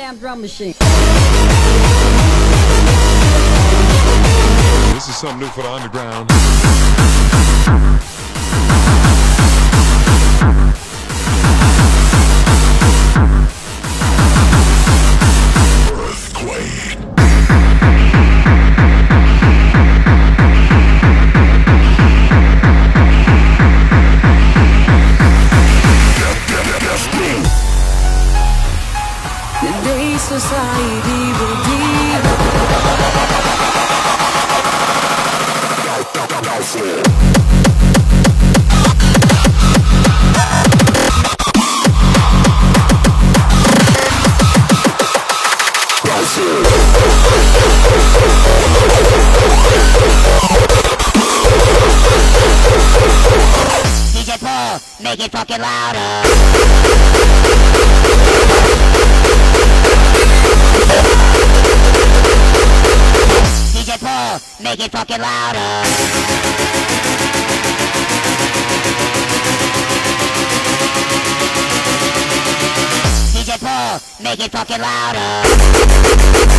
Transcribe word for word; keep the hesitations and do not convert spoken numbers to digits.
damn drum machine. This is something new for the underground. Earthquake. The day society will be D J Paul, make it fucking louder. D J Paul, make it fucking louder. D J Paul, make it fucking louder.